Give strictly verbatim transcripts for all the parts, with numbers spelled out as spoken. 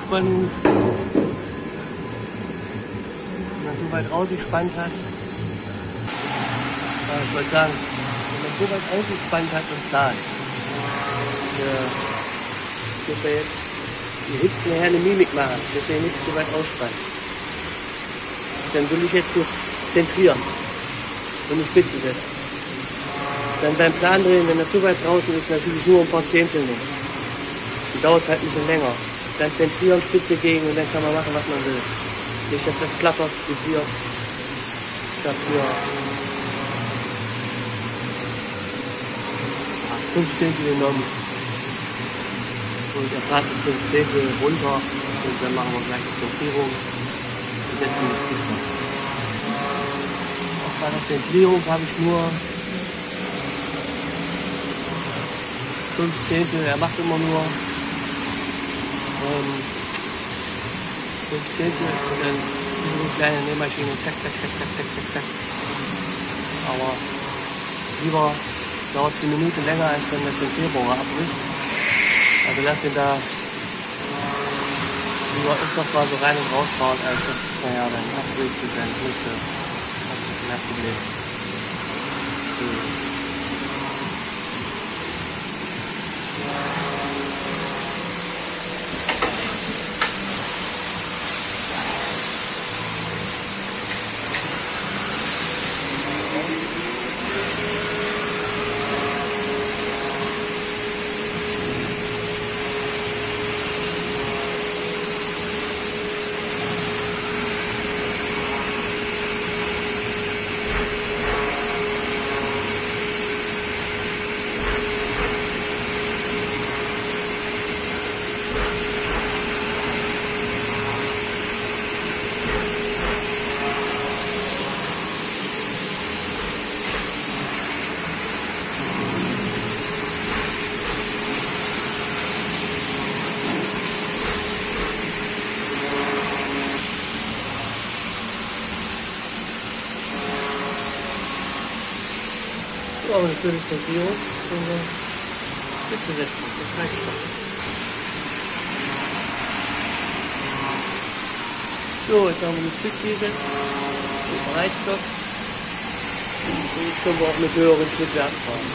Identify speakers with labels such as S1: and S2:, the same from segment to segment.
S1: Aufspannung, wenn man so weit rausgespannt hat, ja, ich wollte sagen, wenn man so weit ausgespannt hat und plant, äh, ich muss ja jetzt hier hinten nachher eine Mimik machen, deswegen nicht so weit ausspannen. Dann will ich jetzt hier zentrieren und eine Spitze setzen. Dann beim Plan drehen, wenn das so weit draußen ist, natürlich nur ein paar Zehntel nehmen. Dann dauert es halt ein bisschen länger. Dann zentrieren, Spitze gegen und dann kann man machen, was man will. Nicht, dass das klappert, vibriert. Dafür fünf Zehntel genommen. Und der Part ist fünf Zehntel runter. Und dann machen wir gleich die Zentrierung und setzen die Spitze. Auch bei der Zentrierung habe ich nur fünf Zehntel. Er macht immer nur ähm, fünf Zehntel und dann eine kleine Nähmaschine, zack, zack, zack, zack, zack, zack, zack. Aber lieber dauert es eine Minute länger, als wenn der Zentrierbohrer abbricht. Also lass ihn da lieber öfters mal so rein und rausfahren, als dass es, naja, dann abbricht und dann Füße. Das ist ein Problem. So. So, eine schöne Zentrierung. So eine Spitze setzen. Das reicht schon. So, jetzt haben wir eine Spitze gesetzt. Den Breitstock. Und jetzt können wir auch mit höheren Schnittwerten fahren.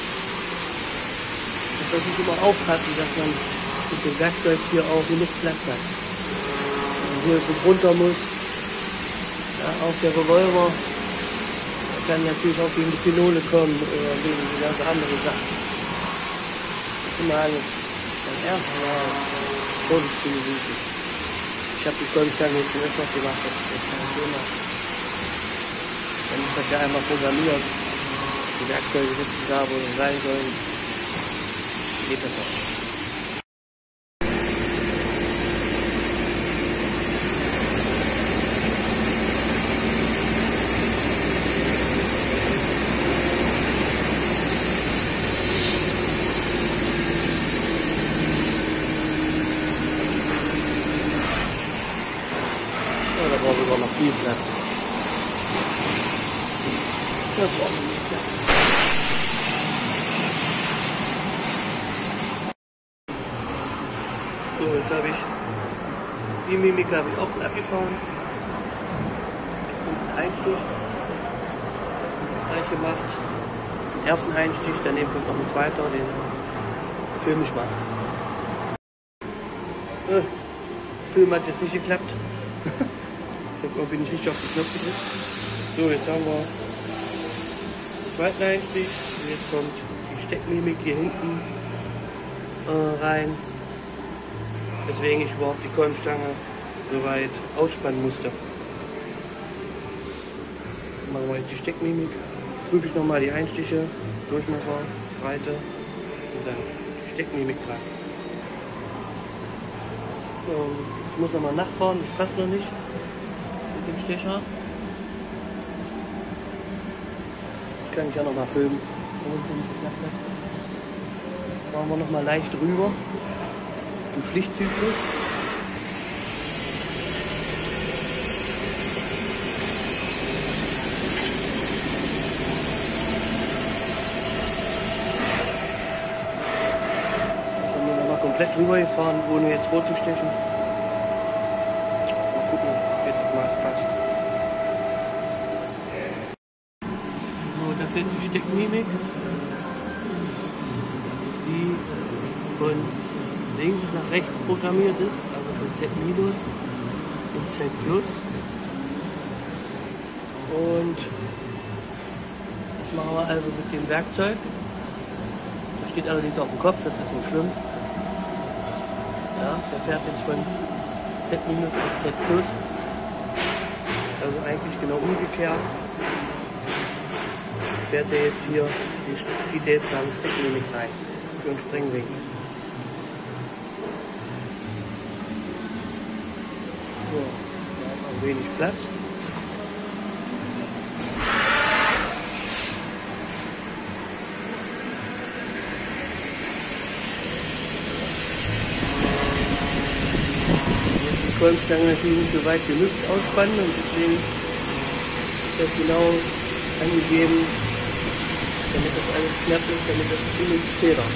S1: Jetzt muss ich immer aufpassen, dass man mit dem Werkzeug hier auch genug Platz hat. Wenn hier so runter muss, ja, auf der Revolver, kann natürlich auch gegen die Phenole kommen oder gegen die ganze andere Sachen. Das ist immer alles beim ersten Mal vorsichtig zu genießen. Ich habe die Kolbenstange jetzt schon öfters gemacht, das ist jetzt kein Thema. Dann ist das ja einmal programmiert. Die Werkzeuge sitzen da, wo sie sein sollen. Geht das auch. Da brauchen wir noch viel Platz. Das war noch nicht klar. So, jetzt habe ich die Mimik habe ich offen abgefahren. Und einen Einstich gleich gemacht. Den ersten Einstich, daneben kommt noch ein zweiter, den film ich mal. Äh, Film hat jetzt nicht geklappt. Ich habe irgendwie nicht richtig auf den Knopf gedrückt. So, jetzt haben wir den zweiten Einstich. Und jetzt kommt die Steckmimik hier hinten äh, rein. Weswegen ich überhaupt die Kolbenstange so weit ausspannen musste. Dann machen wir jetzt die Steckmimik. Prüfe ich nochmal die Einstiche, Durchmesser, Breite und dann die Steckmimik dran. So, ich muss nochmal nachfahren, das passt noch nicht. Den Stecher. Das kann ich ja noch mal filmen. Machen wir noch mal leicht rüber. Im Schlichtzyklus. Dann haben wir noch mal komplett rüber gefahren, ohne jetzt vorzustechen. Das ist jetzt die Steckmimik, die von links nach rechts programmiert ist, also von Z minus in Z plus. Und das machen wir also mit dem Werkzeug. Das steht allerdings auf dem Kopf, das ist nicht schlimm. Ja, der fährt jetzt von Z minus bis Z plus. Also eigentlich genau umgekehrt. Fährt er jetzt hier, die zieht er jetzt nach dem Steckmimik rein für einen Sprengwinkel. So, da haben wir wenig Platz. Die Kolbenstange natürlich nicht so weit genug ausspannen und deswegen ist das genau angegeben, damit das alles knapp ist, damit das ziemlich federt.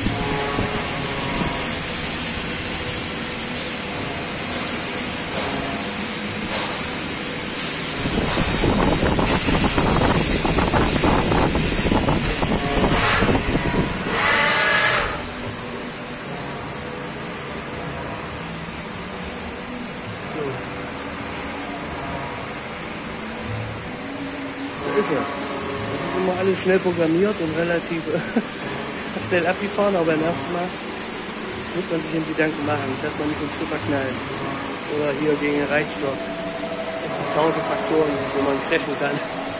S1: So ist er. Das ist immer alles schnell programmiert und relativ schnell abgefahren, aber beim ersten Mal muss man sich den Gedanken machen, dass man nicht ins Stupper knallt oder hier gegen den Reizstoff. Das sind tausend Faktoren, wo man crashen kann.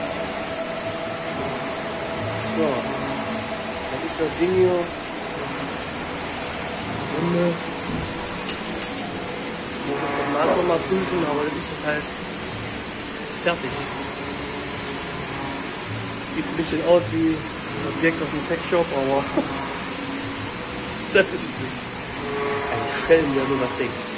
S1: So, das ist das Ding hier. Runde. Ich muss das Maß noch mal prüfen, aber das ist jetzt halt fertig. Sieht ein bisschen aus wie ein Objekt aus dem Sexshop, aber das ist es nicht. Ein Schelm, der sowas denkt.